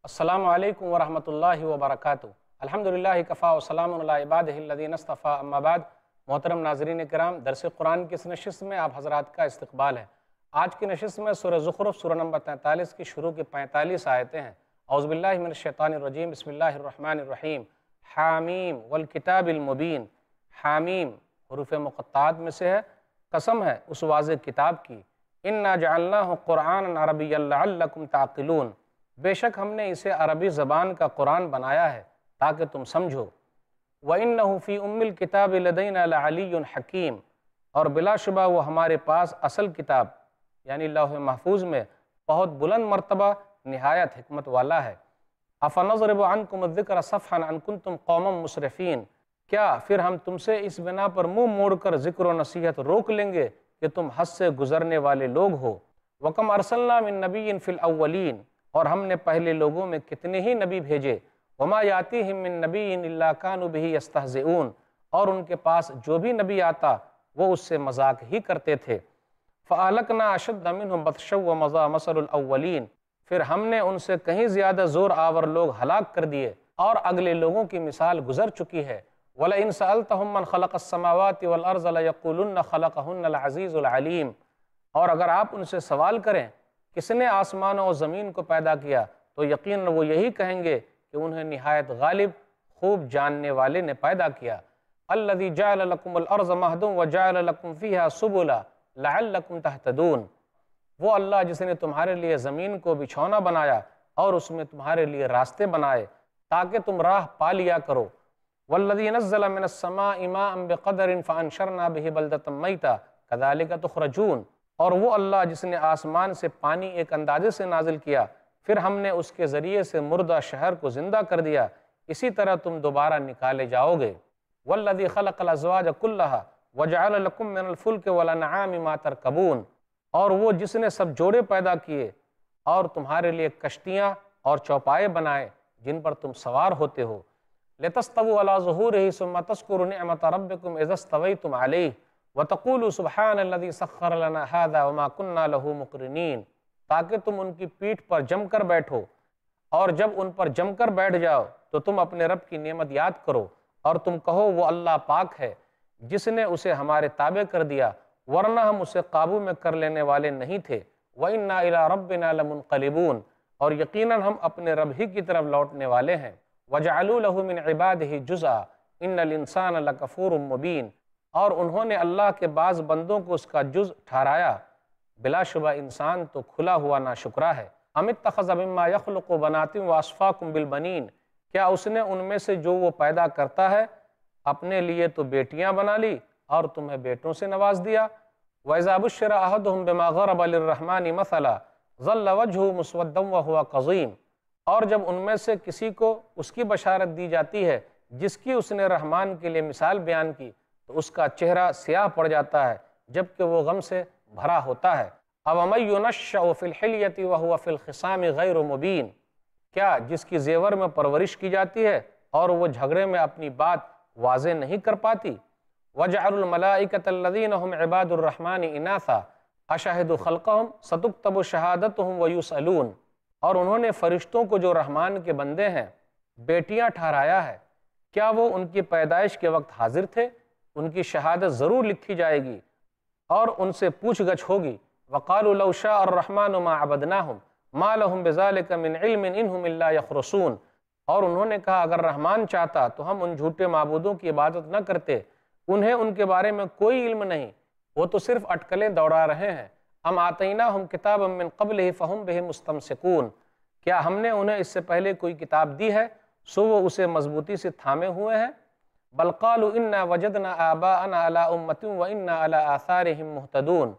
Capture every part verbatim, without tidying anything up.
السلام علیکم ورحمۃ اللہ وبرکاتہ۔ الحمدللہ کفا وسلام علی عبادہ الذین اصطفیٰ، اما بعد۔ محترم ناظرین کرام، درس قرآن کی اس نشست میں آپ حضرات کا استقبال ہے۔ آج کی نشست میں سورہ زخرف سورہ نمبر تینتالیس کی شروع کی پینتالیس آیتیں ہیں۔ اعوذ باللہ من الشیطان الرجیم، بسم اللہ الرحمن الرحیم۔ حامیم والکتاب المبین۔ حامیم حروف مقطعات میں سے ہے، قسم ہے اس واضح کتاب کی۔ انا جعلناہ قرآنا عربیا لعلکم تعقلون۔ بے شک ہم نے اسے عربی زبان کا قرآن بنایا ہے تاکہ تم سمجھو۔ وَإِنَّهُ فِي أُمِّ الْكِتَابِ لَدَيْنَا لَعَلِيٌّ حَكِيمٌ، اور بلا شبہ وہ ہمارے پاس اصل کتاب یعنی لوح محفوظ میں بہت بلند مرتبہ نہایت حکمت والا ہے۔ أَفَنَضْرِبُ عَنْكُمُ الذِّكْرَ صَفْحًا أَن كُنتُمْ قَوْمًا مُسْرِفِينَ، کیا پھر ہم تم سے اس بنا پر منہ موڑ کر ذکر و نصیحت روک لیں گے کہ تم حد سے گزرنے والے لوگ ہو۔ وَكَمْ أَرْسَلْنَا مِن نَبِيٍّ فِي الْأَوَّلِينَ، اور ہم نے پہلے لوگوں میں کتنے ہی نبی بھیجے۔ وَمَا يَأْتِيهِم مِّن نَبِيٍّ إِلَّا كَانُوا بِهِ يَسْتَهْزِئُونَ، اور ان کے پاس جو بھی نبی آتا وہ اس سے مذاق ہی کرتے تھے۔ فَأَهْلَكْنَا أَشَدَّ مِنْهُمْ بَطْشًا وَمَضَىٰ مَثَلُ الْأَوَّلِينَ، پھر ہم نے ان سے کہیں زیادہ زور آور لوگ ہلاک کر دیے اور اگلے لوگوں کی مثال گزر چکی ہے۔ وَلَئِن سَأَلْتَهُم مَّنْ خَلَقَ السَّمَاوَاتِ وَالْأَرْضَ لَيَقُولُنَّ خَلَقَهُنَّ الْعَزِيزُ الْعَلِيمُ، اور اگر آپ ان سے سوال کریں کس نے آسمانوں اور زمین کو پیدا کیا تو یقیناً وہ یہی کہیں گے کہ انہیں نہایت غالب خوب جاننے والے نے پیدا کیا۔ الذی جعل لکم الارض مہدا وجعل لکم فیہا سبلا لعلکم تہتدون، وہ اللہ جس نے تمہارے لیے زمین کو بچھونا بنایا اور اس میں تمہارے لیے راستے بنائے تاکہ تم راہ پا لیا کرو۔ والذی نزل من السماء ماء بقدر فانشرنا بہ بلدۃ میتا کذالک تخرجون، اور وہ اللہ جس نے آسمان سے پانی ایک اندازے سے نازل کیا پھر ہم نے اس کے ذریعے سے مردہ شہر کو زندہ کر دیا، اسی طرح تم دوبارہ نکالے جاؤ گے۔ والذی خلق الازواج کلھا وجعل لکم من الفلک والانعام ما ترکبون، اور وہ جس نے سب جوڑے پیدا کیے اور تمہارے لیے کشتیاں اور چوپائے بنائے جن پر تم سوار ہوتے ہو۔ لتستووا علی ظہورہ ثم تذکروا نعمت ربکم اذا استویتم علیہ وتقولوا سبحان الذی سخر لنا ھذا وما کنا لہ مقرنین، تاکہ تم ان کی پیٹھ پر جم کر بیٹھو، اور جب ان پر جم کر بیٹھ جاؤ تو تم اپنے رب کی نعمت یاد کرو اور تم کہو وہ اللہ پاک ہے جس نے اسے ہمارے تابع کر دیا ورنہ ہم اسے قابو میں کر لینے والے نہیں تھے۔ وَإِنَّا إِلَىٰ رَبِّنَا لَمُنْقَلِبُونَ، اور یقیناً ہم اپنے رب ہی کی طرف لوٹنے والے ہیں۔ وَجَعَلُوا لَهُ مِنْ عِبَادِهِ جُزْءًا إِنَّ الْإِنسَانَ لَكَفُورٌ مُبِينٌ، اور انہوں نے اللہ کے بعض بندوں کو اس کا جز ٹھہرایا، بلا شبہ انسان تو کھلا ہوا ناشکرا ہے۔ ام اتخذ مما یخلق بنات واصفاکم بالبنین، کیا اس نے ان میں سے جو وہ پیدا کرتا ہے اپنے لیے تو بیٹیاں بنا لی اور تمہیں بیٹوں سے نواز دیا۔ وَإِذَا بُشِّرَ أَحَدُهُم بِمَا ضَرَبَ لِلرَّحْمَنِ مَثَلًا ظَلَّ وَجْهُهُ مُسْوَدًّا وَهُوَ كَظِيمٌ، اور جب ان میں سے کسی کو اس کی بشارت دی جاتی ہے جس کی اس نے رحمان کے لیے مثال بیان کی تو اس کا چہرہ سیاہ پڑ جاتا ہے جبکہ وہ غم سے بھرا ہوتا ہے۔ أَوَمَن يُنَشَّأُ فِي الْحِلْيَةِ وَهُوَ فِي الْخِصَامِ غَيْرُ مُبِينٍ، کیا جس کی زیور میں پرورش کی جاتی ہے اور وہ جھگڑے میں اپنی بات واضح نہیں کر پاتی۔ وَجَعَلُوا الْمَلَائِكَةَ الَّذِينَ هُمْ عِبَادُ الرَّحْمَنِ إِنَاثًا أَشَهِدُوا خَلْقَهُمْ سَتُكْتَبُ شَهَادَتُهُمْ وَيُسْأَلُونَ، اور انہوں نے فرشتوں کو جو رحمان کے بندے ہیں بیٹیاں ٹھہرایا ہے، کیا وہ ان کی پیدائش کے وقت حاضر تھے؟ ان کی شہادت ضرور لکھی جائے گی اور ان سے پوچھ گچھ ہوگی۔ وَقَالُوا لَوْ شَاءَ الرَّحْمَنُ مَا عَبَدْنَاهُمْ مَا لَهُمْ بِذَلِكَ مِنْ عِلْمٍ إِنْ هُمْ إِلَّا يَخْرُصُونَ، اور انہوں نے کہا اگر رحمان چاہتا تو ہم ان جھوٹے معبودوں کی عبادت نہ کرتے، انہیں ان کے بارے میں کوئی علم نہیں، وہ تو صرف اٹکلیں دوڑا رہے ہیں۔ أَمْ آتَيْنَاهُمْ كِتَابًا مِّن قَبْلِهِ فَهُمْ بِهِ مُسْتَمْسِكُونَ، کیا ہم نے انہیں اس سے پہلے کوئی کتاب دی ہے سو وہ اسے مضبوطی سے تھامے ہوئے ہیں؟ بل قالوا إِنَّا وَجَدْنَا آبَاءَنَا عَلَىٰ أُمَّةٍ وَإِنَّا عَلَىٰ آثَارِهِمْ مُهْتَدُونَ،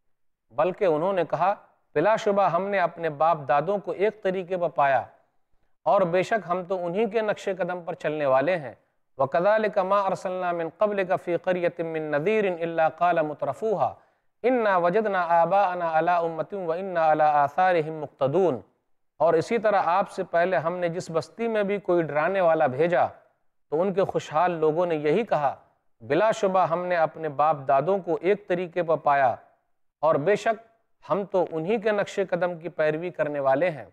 بلکہ انہوں نے کہا بلا شبہ ہم نے اپنے باپ دادوں کو ایک طریقے پر پایا اور بے شک ہم تو انہی کے نقش قدم پر چلنے والے ہیں۔ وَكَذَلِكَ مَا أَرْسَلْنَا مِن قَبْلِكَ فِي قَرْيَةٍ مِّن نَذِيرٍ إِلَّا قَالَ مُتْرَفُوهَا إِنَّا وَجَدْنَا آبَاءَنَا عَلَىٰ أُمَّةٍ وَإِنَّا عَلَىٰ آثَارِهِمْ مُقْتَدُونَ، اور اسی طرح آپ سے پہلے ہم نے جس بستی میں بھی کوئی ڈرانے والا بھیجا تو ان کے خوشحال لوگوں نے یہی کہا بلا شبہ ہم نے اپنے باپ دادوں کو ایک طریقے پر پایا اور بے شک ہم تو انہی کے نقش قدم کی پیروی کرنے والے ہیں۔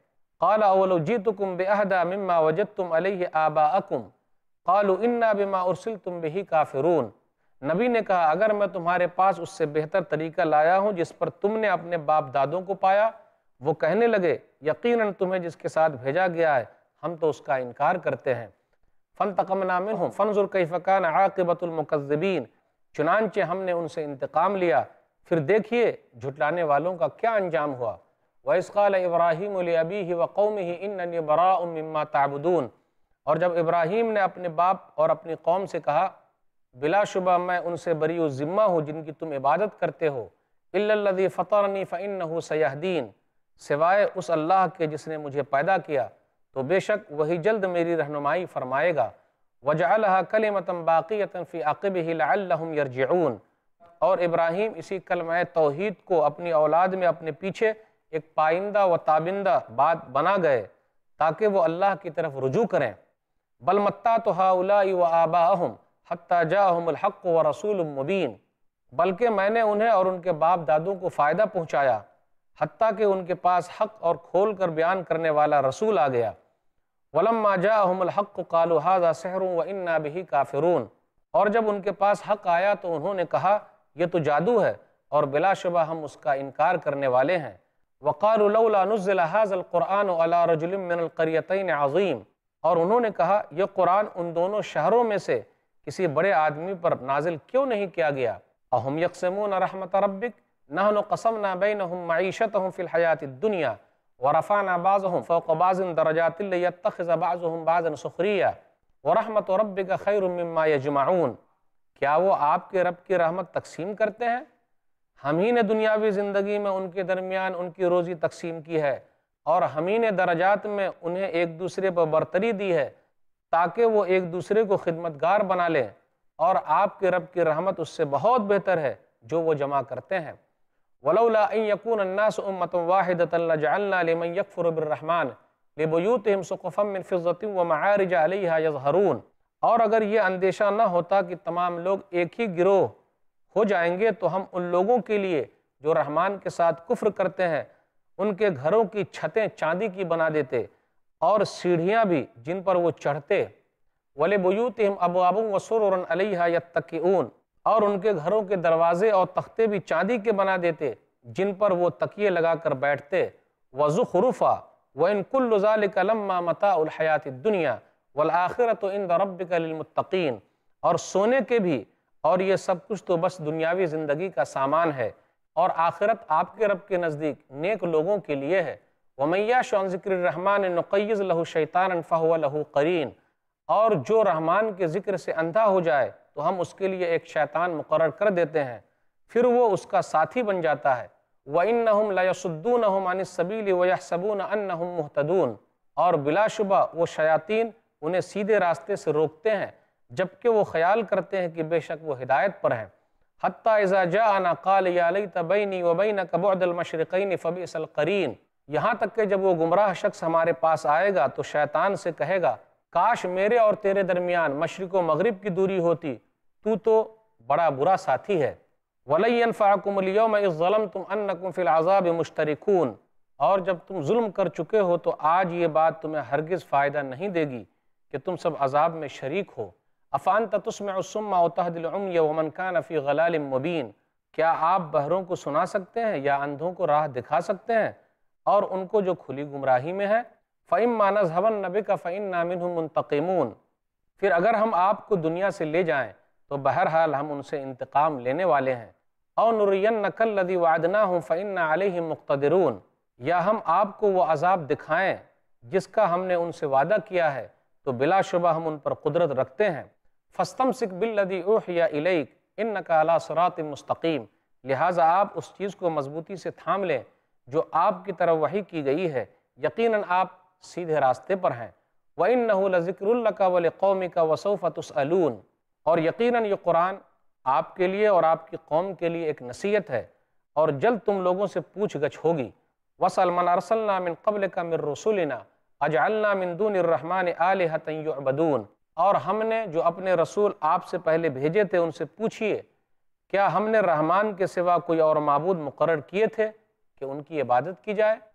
قال اولو جئتکم باہدی مما وجدتم علیہ آباءکم قالوا انا بما ارسلتم بہ کافرون۔ نبی نے کہا اگر میں تمہارے پاس اس سے بہتر طریقہ لایا ہوں جس پر تم نے اپنے باپ دادوں کو پایا، وہ کہنے لگے یقیناً تمہیں جس کے ساتھ بھیجا گیا ہے ہم تو اس کا انکار کرتے ہیں۔ فانتقمنا منہم فانظر کیف کان عاقبۃ المکذبین، چنانچہ ہم نے ان سے انتقام لیا، پھر دیکھیے جھٹلانے والوں کا کیا انجام ہوا۔ وَإِذْ قَالَ إِبْرَاهِيمُ لِأَبِيهِ وَقَوْمِهِ إِنَّنِي بَرَاءٌ مِّمَّا تَعْبُدُونَ، اور جب ابراہیم نے اپنے باپ اور اپنی قوم سے کہا بلا شبہ میں ان سے بری و ذمہ ہوں جن کی تم عبادت کرتے ہو، إِلَّا الَّذِي فَطَرَنِي فَإِنَّهُ سَيَهْدِينِ، سوائے اس اللہ کے جس نے مجھے پیدا کیا تو بے شک وہی جلد میری رہنمائی فرمائے گا۔ وَجَعَلَهَا كَلِمَةً بَاقِيَةً فِي عَقِبِهِ لَعَلَّهُمْ يَرْجِعُونَ، اور ابراہیم اسی کلمہ توحید کو اپنی اولاد میں اپنے پیچھے ایک پائندہ و تابندہ بات بنا گئے تاکہ وہ اللہ کی طرف رجوع کریں۔ بل متعت ہؤلاء وآباءہم حتی جاءہم الحق ورسول مبین، بلکہ میں نے انہیں اور ان کے باپ دادوں کو فائدہ پہنچایا حتیٰ کہ ان کے پاس حق اور کھول کر بیان کرنے والا رسول آ گیا۔ وَلَمَّا جَاءَهُمُ الْحَقُّ قَالُوا هَذَا سِحْرٌ وَإِنَّا بِهِ كَافِرُونَ، اور جب ان کے پاس حق آیا تو انہوں نے کہا یہ تو جادو ہے اور بلا شبہ ہم اس کا انکار کرنے والے ہیں۔ وَقَالُوا لَوْلَا نُزِّلَ هَذَا الْقُرْآنُ عَلَى رَجُلٍ مِّنَ الْقَرْيَتَيْنِ عَظِيمٍ، اور انہوں نے کہا یہ قرآن ان دونوں شہروں میں سے کسی بڑے آدمی پر نازل کیوں نہیں کیا گیا۔ اَهُمْ يَقْسِمُونَ رَحْمَةَ رَبِّكَ نَحْنُ قَسَمْنَا بَيْنَهُمْ مَعِيشَتَهُمْ فِي الْحَيَاةِ الدُّنْيَا وَرَفَعْنَا بَعْضَهُمْ فَوْقَ بَعْضٍ دَرَجَاتٍ لِيَتَّخِذَ بَعْضُهُمْ بَعْضًا سُخْرِيًّا وَرَحْمَةُ رَبِّكَ خَيْرٌ مِّمَّا يَجْمَعُونَ، کیا وہ آپ کے رب کی رحمت تقسیم کرتے ہیں؟ ہم ہی نے دنیاوی زندگی میں ان کے درمیان ان کی روزی تقسیم کی ہے اور ہم ہی نے درجات میں انہیں ایک دوسرے پر برتری دی ہے تاکہ وہ ایک دوسرے کو خدمتگار بنا لیں، اور آپ کے رب کی رحمت اس سے بہت بہتر ہے جو وہ جمع کرتے ہیں۔ وَلَوْلَا أَن يَكُونَ النَّاسُ أُمَّةً وَاحِدَةً لَجَعَلْنَا لِمَن يَكْفُرُ بِالرَّحْمَٰنِ لِبُيُوتِهِمْ سُقُفًا مِّن فِضَّةٍ وَمَعَارِجَ عَلَيْهَا يَظْهَرُونَ، اور اگر یہ اندیشہ نہ ہوتا کہ تمام لوگ ایک ہی گروہ ہو جائیں گے تو ہم ان لوگوں کے لیے جو رحمان کے ساتھ کفر کرتے ہیں ان کے گھروں کی چھتیں چاندی کی بنا دیتے اور سیڑھیاں بھی جن پر وہ چڑھتے۔ وَلِبُيُوتِهِمْ أَبْوَابٌ وَسُرُرٌ عَلَيْهَا يَتَّكِئُونَ، اور ان کے گھروں کے دروازے اور تختے بھی چاندی کے بنا دیتے جن پر وہ تکیے لگا کر بیٹھتے۔ وَزُخْرُفًا وَإِن كُلُّ ذَلِكَ لَمَّا مَتَاعُ الْحَيَاةِ الدُّنْيَا وَالْآخِرَةُ عِندَ رَبِّكَ لِلْمُتَّقِينَ، اور سونے کے بھی، اور یہ سب کچھ تو بس دنیاوی زندگی کا سامان ہے، اور آخرت آپ کے رب کے نزدیک نیک لوگوں کے لیے ہے۔ وَمَن يَعْشُ عَن ذِكْرِ الرَّحْمَٰنِ نُقَيِّضْ لَهُ شَيْطَانًا فَهُوَ لَهُ قَرِينٌ، اور جو رحمان کے ذکر سے اندھا ہو جائے تو ہم اس کے لیے ایک شیطان مقرر کر دیتے ہیں، پھر وہ اس کا ساتھی بن جاتا ہے۔ وَإِنَّهُمْ لَيَصُدُّونَهُمْ عَنِ السَّبِيلِ وَيَحْسَبُونَ أَنَّهُمْ مُهْتَدُونَ، اور بلا شبہ وہ شیاطین انہیں سیدھے راستے سے روکتے ہیں جبکہ وہ خیال کرتے ہیں کہ بے شک وہ ہدایت پر ہیں۔ حَتَّى إِذَا جَاءَنَا قَالَ يَا لَيْتَ بَيْنِي وَبَيْنَكَ بُعْدَ الْمَشْرِقَيْنِ فَبِئْسَ الْقَرِينُ، یہاں تک کہ جب وہ گمراہ شخص ہمارے پاس آئے گا تو شیطان سے کہے گا کاش میرے اور تیرے درمیان مشرق و مغرب کی دوری ہوتی، تو تو بڑا برا ساتھی ہے۔ وَلَن يَنفَعَكُمُ الْيَوْمَ إِذ ظَّلَمْتُمْ أَنَّكُمْ فِي الْعَذَابِ مُشْتَرِكُونَ، اور جب تم ظلم کر چکے ہو تو آج یہ بات تمہیں ہرگز فائدہ نہیں دے گی کہ تم سب عذاب میں شریک ہو۔ أَفَأَنْتَ تُسْمِعُ الصُّمَّ وَتَهْدِي الْعُمْيَ وَمَنْ كَانَ فِي ضَلَالٍ مُّبِينٍ، کیا آپ بہروں کو سنا سکتے ہیں یا اندھوں کو راہ دکھا سکتے ہیں اور ان کو جو کھلی گمراہی میں ہے؟ فَإِمَّا نَذْهَبَنَّ بِكَ فَإِنَّا مِنْهُمْ مُنْتَقِمُونَ، پھر اگر ہم آپ کو دنیا سے لے جائیں تو بہرحال ہم ان سے انتقام لینے والے ہیں۔ أَوْ نُرِيَنَّكَ الَّذِي وَعَدْنَاهُمْ فَإِنَّا عَلَيْهِمْ مُقْتَدِرُونَ، یا ہم آپ کو وہ عذاب دکھائیں جس کا ہم نے ان سے وعدہ کیا ہے تو بلا شبہ ہم ان پر قدرت رکھتے ہیں۔ فَاسْتَمْسِكْ بِالَّذِي أُوحِيَ إِلَيْكَ إِنَّكَ عَلَىٰ صِرَاطٍ مُسْتَقِيمٍ، لہٰذا آپ اس چیز کو مضبوطی سے تھام لیں جو آپ کی طرف وحی کی گئی ہے، یقیناً آپ سیدھے راستے پر ہیں۔ وَإِنَّهُ لَذِكْرٌ لَكَ وَلِقَوْمِكَ وَسَوْفَ تُسْأَلُونَ، اور یقیناً یہ قرآن آپ کے لیے اور آپ کی قوم کے لیے ایک نصیحت ہے اور جلد تم لوگوں سے پوچھ گچھ ہوگی۔ وَاسْأَلْ مَنْ أَرْسَلْنَا مِنْ قَبْلِكَ مِنْ رُسُلِنَا أَجْعَلْنَا مِنْ دُونِ الرَّحْمَٰنِ آلِهَةً يُعْبَدُونَ، اور ہم نے جو اپنے رسول آپ سے پہلے بھیجے تھے ان سے پوچھئے کیا ہم نے رحمان کے سوا کوئی اور معبود مقرر کیے تھے کہ ان کی عبادت کی جائے؟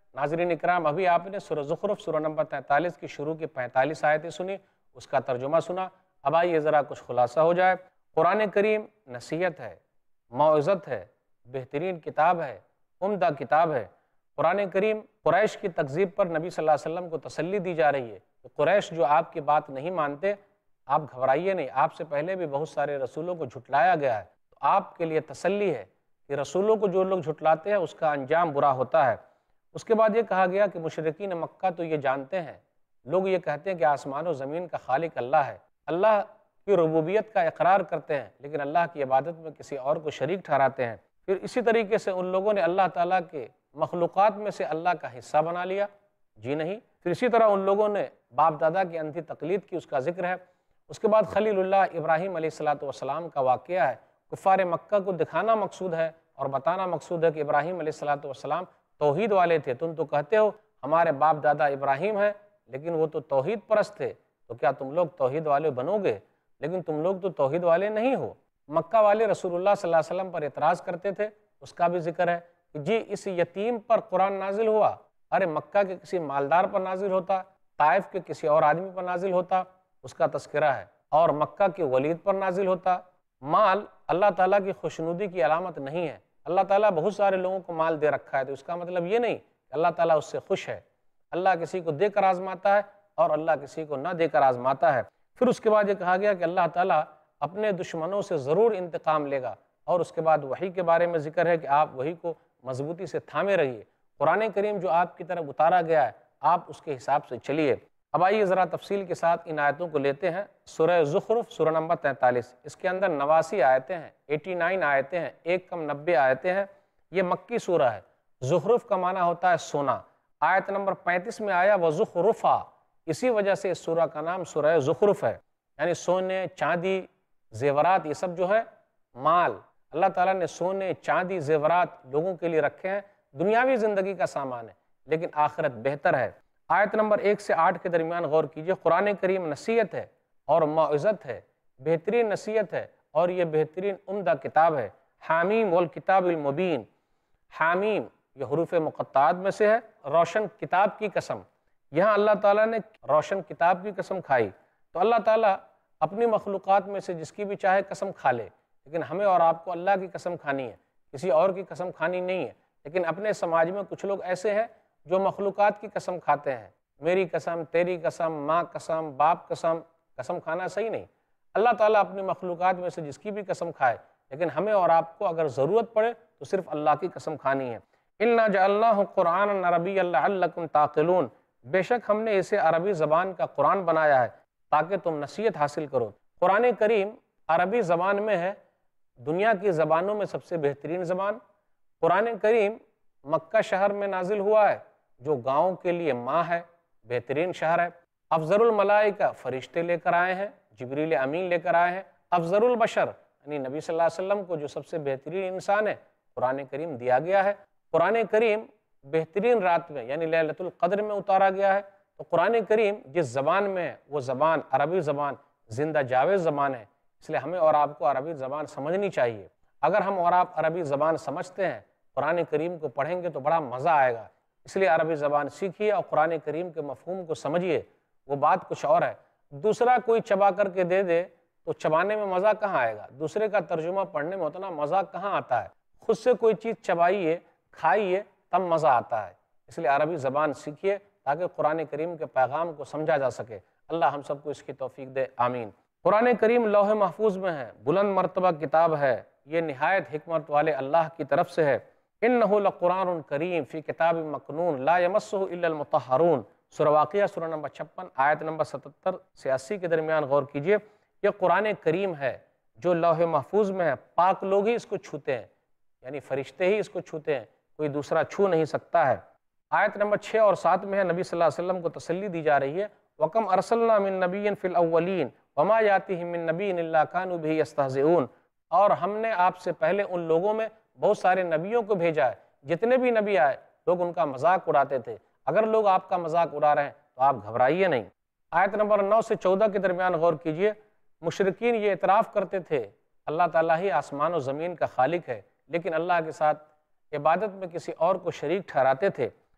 ناظرین اکرام، ابھی آپ نے سورہ زخرف سورہ نمبر تینتالیس کی شروع کی پینتالیس آیتیں سنی، اس کا ترجمہ سنا۔ اب آئیے ذرا کچھ خلاصہ ہو جائے۔ قرآن کریم نصیحت ہے، موعظت ہے، بہترین کتاب ہے، عمدہ کتاب ہے۔ قرآن کریم قریش کی تکذیب پر نبی صلی اللہ علیہ وسلم کو تسلی دی جا رہی ہے کہ قریش جو آپ کی بات نہیں مانتے، آپ گھبرائیے نہیں، آپ سے پہلے بھی بہت سارے رسولوں کو جھٹلایا گیا ہے، تو آپ کے لیے تسلی ہے کہ رسولوں کو جو لوگ جھٹلاتے ہیں اس کا انجام برا ہوتا ہے۔ اس کے بعد یہ کہا گیا کہ مشرکین مکہ تو یہ جانتے ہیں، لوگ یہ کہتے ہیں کہ آسمان و زمین کا خالق اللہ ہے، اللہ کی ربوبیت کا اقرار کرتے ہیں، لیکن اللہ کی عبادت میں کسی اور کو شریک ٹھہراتے ہیں۔ پھر اسی طریقے سے ان لوگوں نے اللہ تعالیٰ کے مخلوقات میں سے اللہ کا حصہ بنا لیا، جی نہیں۔ پھر اسی طرح ان لوگوں نے باپ دادا کی اندھی تقلید کی، اس کا ذکر ہے۔ اس کے بعد خلیل اللہ ابراہیم علیہ الصلاۃ والسلام کا واقعہ ہے۔ کفار مکہ کو دکھانا مقصود ہے اور بتانا مقصود ہے کہ ابراہیم علیہ الصلاۃ والسلام توحید والے تھے۔ تم تو کہتے ہو ہمارے باپ دادا ابراہیم ہیں، لیکن وہ تو توحید پرست تھے، تو کیا تم لوگ توحید والے بنو گے؟ لیکن تم لوگ تو توحید والے نہیں ہو۔ مکہ والے رسول اللہ صلی اللہ علیہ وسلم پر اعتراض کرتے تھے، اس کا بھی ذکر ہے کہ جی اس یتیم پر قرآن نازل ہوا، ارے مکہ کے کسی مالدار پر نازل ہوتا، طائف کے کسی اور آدمی پر نازل ہوتا، اس کا تذکرہ ہے، اور مکہ کے ولید پر نازل ہوتا۔ مال اللہ تعالیٰ کی خوشنودی کی علامت نہیں ہے، اللہ تعالیٰ بہت سارے لوگوں کو مال دے رکھا ہے، تو اس کا مطلب یہ نہیں کہ اللہ تعالیٰ اس سے خوش ہے۔ اللہ کسی کو دے کر آزماتا ہے اور اللہ کسی کو نہ دے کر آزماتا ہے۔ پھر اس کے بعد یہ کہا گیا کہ اللہ تعالیٰ اپنے دشمنوں سے ضرور انتقام لے گا، اور اس کے بعد وحی کے بارے میں ذکر ہے کہ آپ وحی کو مضبوطی سے تھامے رہیے۔ قرآن کریم جو آپ کی طرف اتارا گیا ہے، آپ اس کے حساب سے چلیے۔ اب آئیے ذرا تفصیل کے ساتھ ان آیتوں کو لیتے ہیں۔ سورہ زخرف سورہ نمبر تینتالیس، اس کے اندر نواسی آیتیں ہیں، اٹھاسی آیتیں ہیں، ایک کم نبے آیتیں ہیں۔ یہ مکی سورہ ہے۔ زخرف کا معنی ہوتا ہے سونا۔ آیت نمبر پینتیس میں آیا وَزُخْرُفَا، اسی وجہ سے اس سورہ کا نام سورہ زخرف ہے، یعنی سونے، چاندی، زیورات، یہ سب جو ہے مال اللہ تعالیٰ نے سونے، چاندی، زیورات لوگوں کے لیے رکھے ہیں، دنیاوی زندگی کا سامان ہے، لیکن آخرت بہتر ہے۔ آیت نمبر ایک سے آٹھ کے درمیان غور کیجئے۔ قرآن کریم نصیحت ہے اور موعظت ہے، بہترین نصیحت ہے اور یہ بہترین عمدہ کتاب ہے۔ حامیم والکتاب المبین، حامیم یہ حروف مقطعات میں سے ہے، روشن کتاب کی قسم۔ یہاں اللہ تعالیٰ نے روشن کتاب کی قسم کھائی، تو اللہ تعالیٰ اپنی مخلوقات میں سے جس کی بھی چاہے قسم کھا لے، لیکن ہمیں اور آپ کو اللہ کی قسم کھانی ہے، کسی اور کی قسم کھانی نہیں ہے۔ لیکن اپنے سماج میں کچھ لوگ ایسے ہیں جو مخلوقات کی قسم کھاتے ہیں، میری قسم، تیری قسم، ماں قسم، باپ قسم۔ قسم کھانا صحیح نہیں۔ اللہ تعالیٰ اپنی مخلوقات میں سے جس کی بھی قسم کھائے، لیکن ہمیں اور آپ کو اگر ضرورت پڑے تو صرف اللہ کی قسم کھانی ہے۔ اِنَّا جَعَلْنَاهُ قُرْآنًا عَرَبِيًّا لَعَلَّكُمْ تَعْقِلُونَ، بے شک ہم نے اسے عربی زبان کا قرآن بنایا ہے تاکہ تم نصیحت حاصل کرو۔ قرآن کریم عربی زبان میں ہے، دنیا کی زبانوں میں سب سے بہترین زبان۔ قرآن کریم مکہ شہر میں نازل ہوا ہے، جو گاؤں کے لیے ماں ہے، بہترین شہر ہے۔ افضل الملائکہ فرشتے لے کر آئے ہیں، جبریل امین لے کر آئے ہیں۔ افضل البشر یعنی نبی صلی اللہ علیہ وسلم کو جو سب سے بہترین انسان ہے، قرآن کریم دیا گیا ہے۔ قرآن کریم بہترین رات میں یعنی لیلۃ القدر میں اتارا گیا ہے۔ تو قرآن کریم جس زبان میں ہے وہ زبان عربی زبان زندہ جاوید زبان ہے، اس لیے ہمیں اور آپ کو عربی زبان سمجھنی چاہیے۔ اگر ہم اور آپ عربی زبان سمجھتے ہیں، قرآن کریم کو پڑھیں گے تو بڑا مزہ آئے گا، اس لیے عربی زبان سیکھیے اور قرآن کریم کے مفہوم کو سمجھیے، وہ بات کچھ اور ہے۔ دوسرا کوئی چبا کر کے دے دے تو چبانے میں مزہ کہاں آئے گا، دوسرے کا ترجمہ پڑھنے میں اتنا مزہ کہاں آتا ہے۔ خود سے کوئی چیز چبائیے، کھائیے، تب مزہ آتا ہے۔ اس لیے عربی زبان سیکھیے تاکہ قرآن کریم کے پیغام کو سمجھا جا سکے۔ اللہ ہم سب کو اس کی توفیق دے، آمین۔ قرآن کریم لوح محفوظ میں ہے، بلند مرتبہ کتاب ہے، یہ نہایت حکمت والے اللہ کی طرف سے ہے۔ انہ لقرآن کریم فی کتاب مکنون لا یمسہ الا المطہرون، سورہ واقعہ سورہ نمبر چھپن آیت نمبر ستتر سے اسی کے درمیان غور کیجئے۔ یہ قرآن کریم ہے جو لوح محفوظ میں ہے، پاک لوگ ہی اس کو چھوتے ہیں، یعنی فرشتے ہی اس کو چھوتے ہیں، کوئی دوسرا چھو نہیں سکتا ہے۔ آیت نمبر چھ اور سات میں ہے، نبی صلی اللہ علیہ وسلم کو تسلی دی جا رہی ہے، وَكَمْ أَرْسَلْنَا مِن نَبِيٍّ فِي الْأَوَّلِينَ وَمَا يَأْتِيهِم مِّن نَبِيٍّ إِلَّا كَانُوا بِهِ يَسْتَهْزِئُونَ، اور ہم نے آپ سے پہلے ان لوگوں میں بہت سارے نبیوں کو بھیجا ہے، جتنے بھی نبی آئے لوگ ان کا مذاق اڑاتے تھے۔ اگر لوگ آپ کا مذاق اڑا رہے ہیں تو آپ گھبرائیے نہیں۔ آیت نمبر نو سے چودہ کے درمیان غور کیجئے۔ مشرکین یہ اعتراف کرتے تھے اللہ تعالیٰ ہی آسمان و زمین کا خالق ہے، لیکن اللہ کے ساتھ عبادت میں کسی اور کو شریک ٹھہراتے تھے۔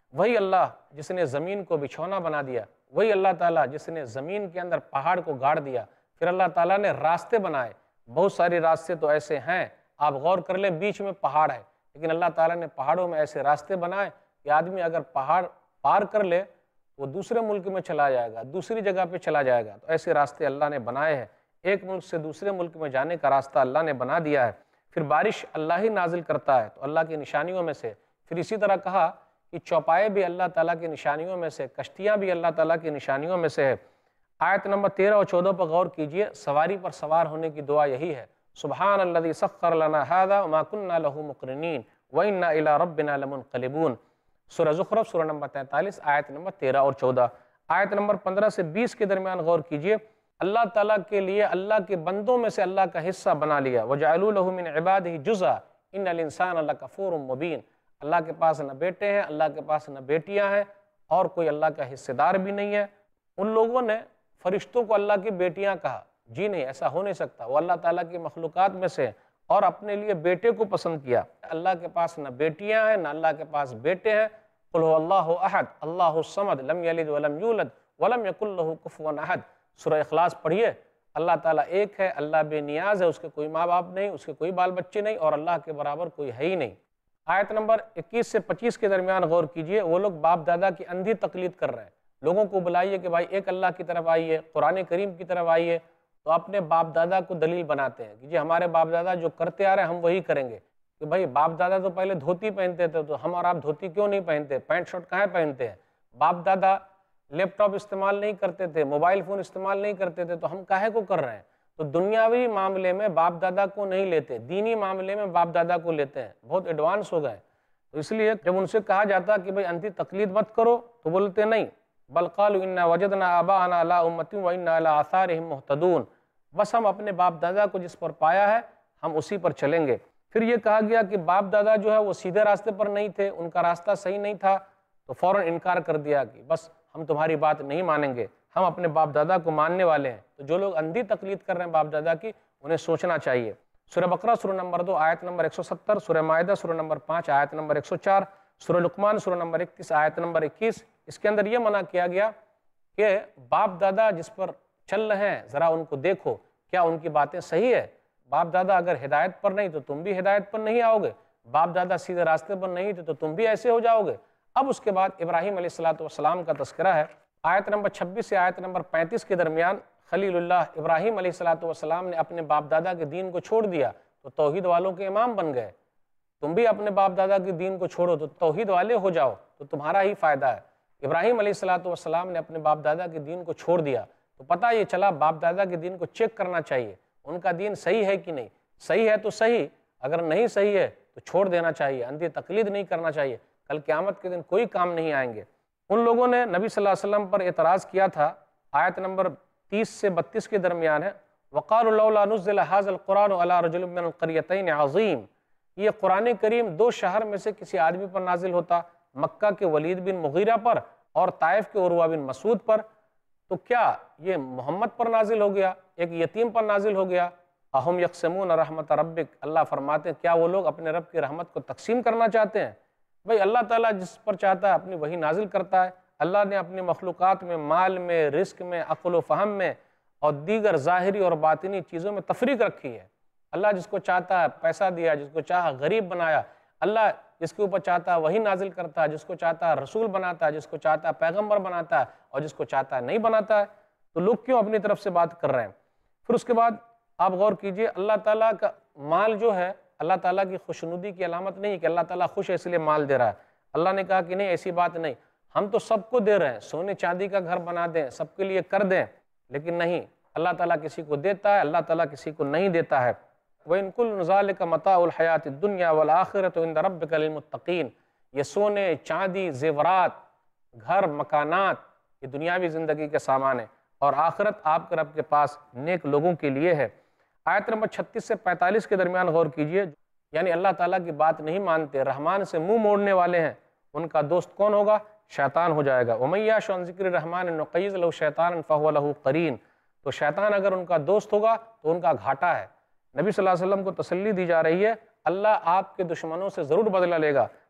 وہی اللہ جس نے زمین کو بچھونا بنا دیا، وہی اللہ تعالیٰ جس نے زمین کے اندر پہاڑ کو گاڑ دیا، پھر اللہ تعالیٰ نے راستے بنائے۔ بہت سارے راستے تو ایسے ہیں، آپ غور کر لیں، بیچ میں پہاڑ ہے، لیکن اللہ تعالیٰ نے پہاڑوں میں ایسے راستے بنائے کہ آدمی اگر پہاڑ پار کر لے وہ دوسرے ملک میں چلا جائے گا، دوسری جگہ پہ چلا جائے گا۔ تو ایسے راستے اللہ نے بنائے ہیں، ایک ملک سے دوسرے ملک میں جانے کا راستہ اللہ نے بنا دیا ہے۔ پھر بارش اللہ ہی نازل کرتا ہے، تو اللہ کی نشانیوں میں سے۔ پھر اسی طرح کہا کہ چوپائے بھی اللہ تعالیٰ کی نشانیوں میں سے، کشتیاں بھی اللہ تعالیٰ کی نشانیوں میں سے ہے۔ آیت نمبر تیرہ اور چودہ پر غور کیجئے، سواری پر سوار ہونے کی دعا یہی ہے، سبحان الذی سخر لنا ھذا وما كنا له مقرنین وإنا إلی ربنا لمنقلبون۔ سورہ زخرف سورہ نمبر تینتالیس آیت نمبر تیرہ اور چودہ۔ آیت نمبر پندرہ سے بیس کے درمیان غور کیجئے، اللہ تعالیٰ کے لیے اللہ کے بندوں میں سے اللہ کا حصہ بنا لیا، وَجَعَلُوا لَهُ مِنْ عِبَادِهِ جُزْءًا إِنَّ الْإِنسَانَ لَكَفُورٌ مُبِينٌ۔ اللہ کے پاس نہ بیٹے ہیں، اللہ کے پاس نہ بیٹیاں ہیں، اور کوئی اللہ کا حصہ دار بھی نہیں ہے۔ ان لوگوں نے فرشتوں کو اللہ کی بیٹیاں کہا، جی نہیں، ایسا ہو نہیں سکتا، وہ اللہ تعالیٰ کی مخلوقات میں سے، اور اپنے لیے بیٹے کو پسند کیا۔ اللہ کے پاس نہ بیٹیاں ہیں، نہ اللہ کے پاس بیٹے ہیں۔ قُلْ هُوَ اللَّهُ أَحَدٌ اللَّهُ الصَّمَدُ لَمْ يَلِدْ وَلَمْ يُولَدْ وَلَمْ يَكُنْ لَهُ كُفُوًا أَحَدٌ۔ سورہ اخلاص پڑھیے، اللہ تعالیٰ ایک ہے، اللہ بے نیاز ہے، اس کے کوئی ماں باپ نہیں، اس کے کوئی بال بچے نہیں، اور اللہ کے برابر کوئی ہے ہی نہیں۔ آیت نمبر اکیس سے پچیس کے درمیان غور کیجئے، وہ لوگ باپ دادا کی اندھی تقلید کر رہے ہیں۔ لوگوں کو بلائیے کہ بھائی ایک اللہ کی طرف آئیے، قرآن کریم کی طرف آئیے، تو اپنے باپ دادا کو دلیل بناتے ہیں کہ جی ہمارے باپ دادا جو کرتے آ رہے ہیں ہم وہی کریں گے۔ کہ بھائی باپ دادا تو پہلے دھوتی پہنتے تھے، تو ہم اور آپ دھوتی کیوں نہیں پہنتے، پینٹ شرٹ کہاں پہنتے ہیں؟ باپ دادا لیپ ٹاپ استعمال نہیں کرتے تھے، موبائل فون استعمال نہیں کرتے تھے، تو ہم کاہے کو کر رہے ہیں؟ تو دنیاوی معاملے میں باپ دادا کو نہیں لیتے، دینی معاملے میں باپ دادا کو لیتے ہیں، بہت ایڈوانس ہو گئے۔ تو اس لیے جب ان سے کہا جاتا کہ بھئی اندھی تقلید مت کرو، تو بولتے نہیں، بل قالوا انا وجدنا آباءنا علی امۃ وانا علی آثارہم مہتدون، بس ہم اپنے باپ دادا کو جس پر پایا ہے ہم اسی پر چلیں گے۔ پھر یہ کہا گیا کہ باپ دادا جو ہے وہ سیدھے راستے پر نہیں تھے، ان کا راستہ صحیح نہیں تھا، تو فوراً انکار کر دیا کہ بس ہم تمہاری بات نہیں مانیں گے، ہم اپنے باپ دادا کو ماننے والے ہیں۔ تو جو لوگ اندھی تقلید کر رہے ہیں باپ دادا کی، انہیں سوچنا چاہیے۔ سورہ بقرہ سورہ نمبر دو آیت نمبر ایک سو ستر، سورہ مائدہ سورہ نمبر پانچ آیت نمبر ایک سو چار، سورہ لقمان سورہ نمبر اکتیس آیت نمبر اکیس، اس کے اندر یہ منع کیا گیا کہ باپ دادا جس پر چل رہے ہیں ذرا ان کو دیکھو، کیا ان کی باتیں صحیح ہے؟ باپ دادا اگر ہدایت پر نہیں تو تم بھی ہدایت پر نہیں آؤ گے، باپ دادا سیدھے راستے پر نہیں تھے تو تم بھی ایسے ہو جاؤ گے۔ اب اس کے بعد ابراہیم علیہ الصلوۃ والسلام کا تذکرہ ہے، آیت نمبر چھبیس سے آیت نمبر پینتیس کے درمیان۔ خلیل اللہ ابراہیم علیہ الصلوۃ والسلام نے اپنے باپ دادا کے دین کو چھوڑ دیا تو توحید والوں کے امام بن گئے۔ تم بھی اپنے باپ دادا کے دین کو چھوڑو تو توحید والے ہو جاؤ، تو تمہارا ہی فائدہ ہے۔ ابراہیم علیہ الصلوۃ والسلام نے اپنے باپ دادا کے دین کو چھوڑ دیا، تو پتہ یہ چلا باپ دادا کے دین کو چیک کرنا چاہیے، ان کا دین صحیح ہے کہ نہیں، صحیح ہے تو صحیح، اگر نہیں صحیح ہے تو چھوڑ دینا چاہیے، اندھی تقلید نہیں کرنا چاہیے، کل قیامت کے دن کوئی کام نہیں آئیں گے۔ ان لوگوں نے نبی صلی اللہ علیہ وسلم پر اعتراض کیا تھا، آیت نمبر تیس سے بتیس کے درمیان ہے، وَقَالُوا لَوْلَا نُزِّلَ هَذَا الْقُرْآنُ عَلَىٰ رَجُلٍ مِّنَ الْقَرْيَتَيْنِ عَظِيمٍ۔ یہ قرآن کریم دو شہر میں سے کسی آدمی پر نازل ہوتا، مکہ کے ولید بن مغیرہ پر اور طائف کے عروہ بن مسعود پر، تو کیا یہ محمد پر نازل ہو گیا، ایک یتیم پر نازل ہو گیا؟ اہم یقسمون رحمت ربک، اللہ فرماتے ہیں کیا وہ لوگ اپنے رب کی رحمت کو تقسیم کرنا چاہتے ہیں؟ بھئی اللہ تعالیٰ جس پر چاہتا ہے اپنی وہی نازل کرتا ہے۔ اللہ نے اپنی مخلوقات میں مال میں، رزق میں، عقل و فہم میں اور دیگر ظاہری اور باطنی چیزوں میں تفریق رکھی ہے۔ اللہ جس کو چاہتا ہے پیسہ دیا، جس کو چاہا غریب بنایا، اللہ جس کے اوپر چاہتا ہے وہی نازل کرتا ہے، جس کو چاہتا ہے رسول بناتا ہے، جس کو چاہتا ہے پیغمبر بناتا ہے، اور جس کو چاہتا ہے نہیں بناتا ہے۔ تو لوگ کیوں اپنی طرف سے بات کر رہے ہیں؟ پھر اس کے بعد آپ غور کیجئے، اللہ تعالیٰ کا مال جو ہے اللہ تعالیٰ کی خوشنودی کی علامت نہیں کہ اللہ تعالیٰ خوش ہے اس لیے مال دے رہا ہے۔ اللہ نے کہا کہ نہیں، ایسی بات نہیں، ہم تو سب کو دے رہے ہیں، سونے چاندی کا گھر بنا دیں، سب کے لیے کر دیں، لیکن نہیں، اللہ تعالیٰ کسی کو دیتا ہے، اللہ تعالیٰ کسی کو نہیں دیتا ہے۔ وَإِن كُلُّ ذَلِكَ مَتَاعُ الْحَيَاةِ الدُّنْيَا وَالْآخِرَةُ عِندَ رَبِّكَ لِلْمُتَّقِينَ۔ یہ سونے چاندی زیورات گھر مکانات یہ دنیاوی زندگی کے سامان ہیں، اور آخرت آپ کے رب کے پاس نیک لوگوں کے لیے ہے۔ آیت نمبر چھتیس سے پینتالیس کے درمیان غور کیجئے، یعنی اللہ تعالیٰ کی بات نہیں مانتے، رحمان سے منہ موڑنے والے ہیں، ان کا دوست کون ہوگا؟ شیطان ہو جائے گا۔ وَمَن يَعْشُ عَن ذِكْرِ الرَّحْمَٰنِ نُقَيِّضْ لَهُ شَيْطَانًا فَهُوَ لَهُ قَرِينٌ۔ تو شیطان اگر ان کا دوست ہوگا تو ان کا گھاٹا ہے۔ نبی صلی اللہ علیہ وسلم کو تسلی دی جا رہی ہے، اللہ آپ کے دشمنوں سے ضرور بدلہ لے گا۔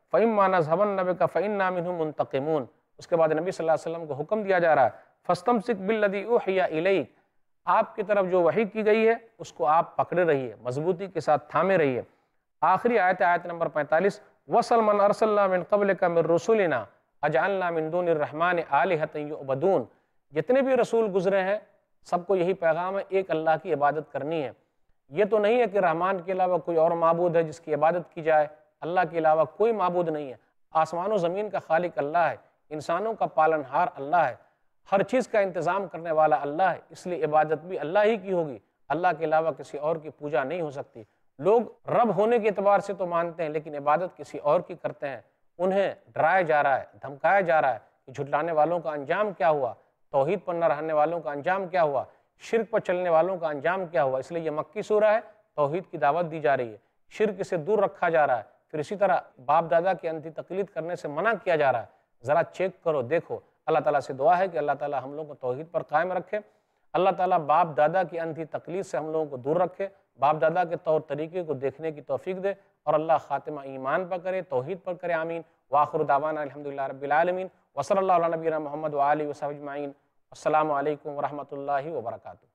فَإِمَّا نَذْهَبَنَّ بِكَ فَإِنَّا مِنْهُمْ مُنْتَقِمُونَ۔ اس کے بعد نبی صلی اللہ علیہ وسلم کو حکم دیا جا رہا ہے فَاسْتَمْسِكْ بِالَّذِي أُوحِيَ إِلَيْكَ، آپ کی طرف جو وحی کی گئی ہے اس کو آپ پکڑے رہیے، مضبوطی کے ساتھ تھامے رہیے۔ آخری آیت آیت نمبر پینتالیس، وَصَلْ مَنْ أَرْسَلْنَا مِنْ قَبْلِكَ مِنْ رُسُلِنَا أَجْعَلْنَا مِنْ دُونِ الرَّحْمَنِ آلِهَةً يُعْبَدُونَ۔ جتنے بھی رسول گزرے ہیں سب کو یہی پیغام ہے، ایک اللہ کی عبادت کرنی ہے۔ یہ تو نہیں ہے کہ رحمان کے علاوہ کوئی اور معبود ہے جس کی عبادت کی جائے، اللہ کے علاوہ کوئی معبود نہیں ہے۔ آسمان و زمین کا خالق اللہ ہے، انسانوں کا پالنہار اللہ ہے، ہر چیز کا انتظام کرنے والا اللہ ہے، اس لیے عبادت بھی اللہ ہی کی ہوگی، اللہ کے علاوہ کسی اور کی پوجا نہیں ہو سکتی۔ لوگ رب ہونے کے اعتبار سے تو مانتے ہیں لیکن عبادت کسی اور کی کرتے ہیں، انہیں ڈرایا جا رہا ہے، دھمکایا جا رہا ہے کہ جھٹلانے والوں کا انجام کیا ہوا، توحید پر نہ رہنے والوں کا انجام کیا ہوا، شرک پر چلنے والوں کا انجام کیا ہوا۔ اس لیے یہ مکی سورہ ہے، توحید کی دعوت دی جا رہی ہے، شرک سے دور رکھا جا رہا ہے، پھر اسی طرح باپ دادا کی انتھی تقلید کرنے سے منع کیا جا رہا ہے۔ ذرا چیک کرو، دیکھو۔ اللہ تعالیٰ سے دعا ہے کہ اللہ تعالیٰ ہم لوگوں کو توحید پر قائم رکھے، اللہ تعالیٰ باپ دادا کی انتھی تقلید سے ہم لوگوں کو دور رکھے، باپ دادا کے طور طریقے کو دیکھنے کی توفیق دے، اور اللہ خاتمہ ایمان پر کرے، توحید پر کرے، آمین۔ وآخر دعوانا الحمدللہ رب العالمین، وصلی اللہ علی نبینا محمد وآلہ وصحبہ اجمعین۔ السلام علیکم ورحمۃ اللہ وبرکاتہ۔